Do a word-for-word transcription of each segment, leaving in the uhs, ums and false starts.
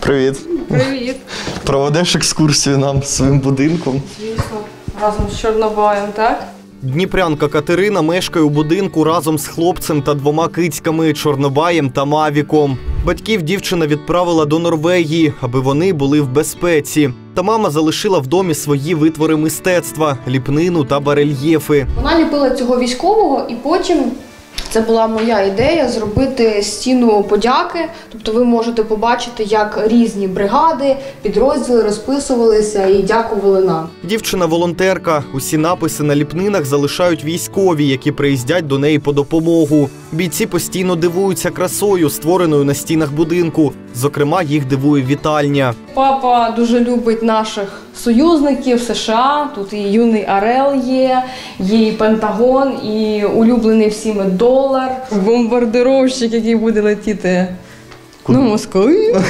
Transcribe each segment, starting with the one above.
Привіт. Привіт. Проведеш екскурсію нам своїм будинком? Звісно. Разом з Чорнобаєм, так? Дніпрянка Катерина мешкає у будинку разом з хлопцем та двома кицьками – Чорнобаєм та Мавіком. Батьків дівчина відправила до Норвегії, аби вони були в безпеці. Та мама залишила в домі свої витвори мистецтва – ліпнину та барельєфи. Вона ліпила цього військового, і потім це була моя ідея зробити стіну подяки. Тобто ви можете побачити, як різні бригади, підрозділи розписувалися і дякували нам. Дівчина – волонтерка. Усі написи на ліпнинах залишають військові, які приїздять до неї по допомогу. Бійці постійно дивуються красою, створеною на стінах будинку. Зокрема, їх дивує вітальня. Папа дуже любить наших союзників США. Тут і юний Орел є, є і Пентагон, і улюблений всіми долар. Бомбардировщик, який буде летіти на Москву.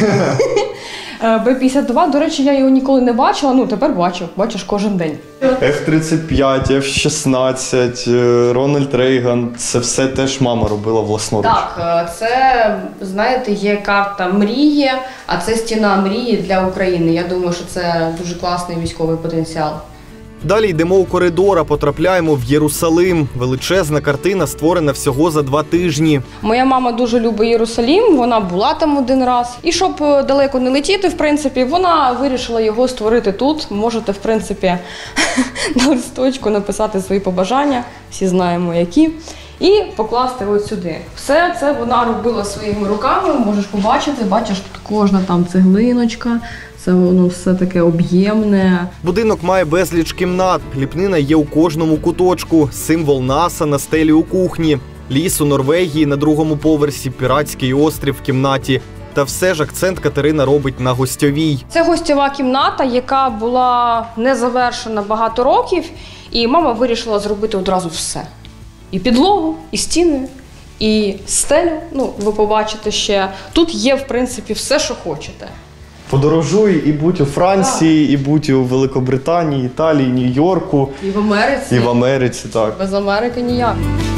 Бе п'ятдесят два, до речі, я його ніколи не бачила, ну тепер бачу, бачиш кожен день. еф тридцять п'ять, еф шістнадцять, Рональд Рейган – це все теж мама робила власноруч. Так, це, знаєте, є карта мрії, а це стіна мрії для України. Я думаю, що це дуже класний військовий потенціал. Далі йдемо у коридор, а потрапляємо в Єрусалим. Величезна картина, створена всього за два тижні. Моя мама дуже любить Єрусалим, вона була там один раз. І щоб далеко не летіти, в принципі, вона вирішила його створити тут. Можете, в принципі, на листочку написати свої побажання, всі знаємо які, і покласти ось сюди. Все це вона робила своїми руками, можеш побачити, бачиш, тут кожна там цеглиночка. Це воно все таке об'ємне. Будинок має безліч кімнат. Ліпнина є у кожному куточку. Символ НАСА на стелі у кухні. Ліс у Норвегії на другому поверсі, піратський острів в кімнаті. Та все ж акцент Катерина робить на гостьовій. Це гостьова кімната, яка була не завершена багато років. І мама вирішила зробити одразу все. І підлогу, і стіни, і стелю. Ну, ви побачите ще. Тут є, в принципі, все, що хочете. Подорожуй і будь у Франції, і будь у Великобританії, Італії, Нью-Йорку. І в Америці. І в Америці, так. Без Америки ніяк.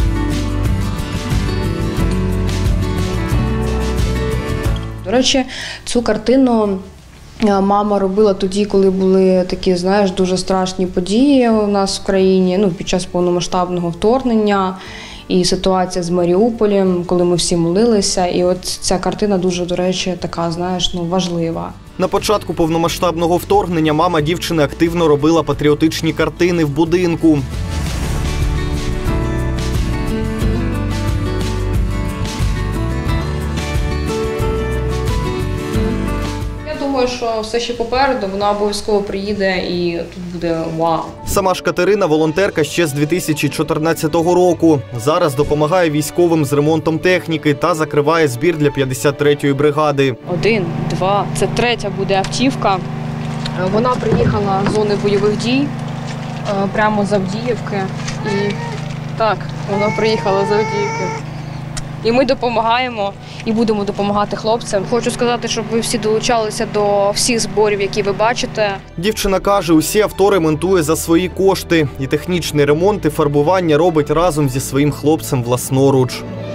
До речі, цю картину мама робила тоді, коли були такі, знаєш, дуже страшні події у нас в країні, ну, під час повномасштабного вторгнення. І ситуація з Маріуполем, коли ми всі молилися. І от ця картина дуже, до речі, така, знаєш, ну, важлива. На початку повномасштабного вторгнення мама дівчини активно робила патріотичні картини в будинку. Думаю, що все ще попереду, вона обов'язково приїде і тут буде вау. Сама ж Катерина – волонтерка ще з дві тисячі чотирнадцятого року. Зараз допомагає військовим з ремонтом техніки та закриває збір для п'ятдесят третьої бригади. Один, два, це третя буде автівка. Вона приїхала з зони бойових дій, прямо з Авдіївки. І так, вона приїхала з Авдіївки. І ми допомагаємо, і будемо допомагати хлопцям. Хочу сказати, щоб ви всі долучалися до всіх зборів, які ви бачите. Дівчина каже, усі авто ремонтує за свої кошти. І технічний ремонт, і фарбування робить разом зі своїм хлопцем власноруч.